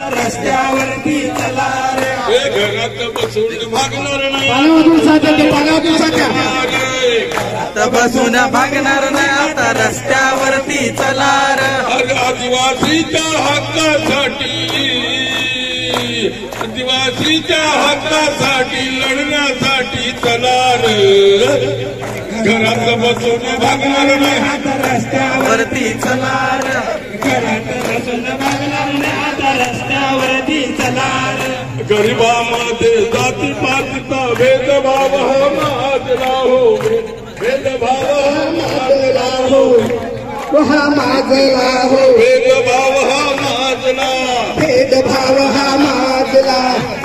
रस्त्यावरती चला रे घरात बसून भागणार नाही घरात बसून भागणार नाही आता रस्त्यावरती चला रे आदिवासीच्या हक्कासाठी आदिवासीच्या हक्कासाठी लढण्यासाठी चला रे घरात बसून भागणार नाही आता रस्त्यावरती चला रे घरात बसून भागणार नाही आता रस्त्यावरती चला रे गरिबामध्ये जातीपातीचा भेदभाव हा माजला हो भेदभाव हा माजला हो हा माजला हो भेदभाव हा माजला भेदभाव हा माजला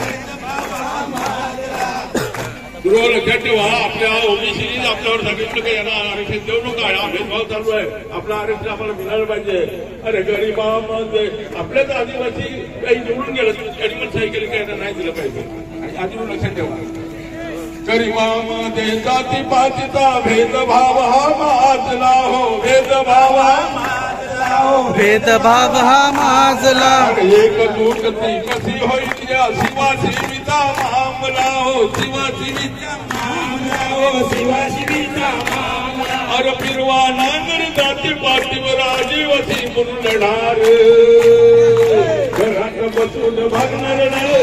लक्षात ठेवा आपल्या ओबीसी आपल्यावर सांगितलं की यांना आरक्षण देऊ नका हा भेदभाव चालू आहे आपलं आरक्षण आम्हाला मिळालं पाहिजे अरे गरिबामध्ये आपल्याच आदिवासी काही निवडून गेलं ऍनिमल सायकल काही नाही दिलं पाहिजे आधी लक्षात ठेवा गरिबामध्ये जातीपातीचा भेदभाव हा माजला हो भेदभाव हा माजला हो भेदभाव हा माजला एकजूटती कशी होईल या शिवाशिवीचा मामला हो शिवाशिवीचा मामला हो शिवाशिवीचा मामला अरे फिरवा नांगर जाती पाठीवर आदिवासी म्हणून लढणार घरात बसून भागणार नाही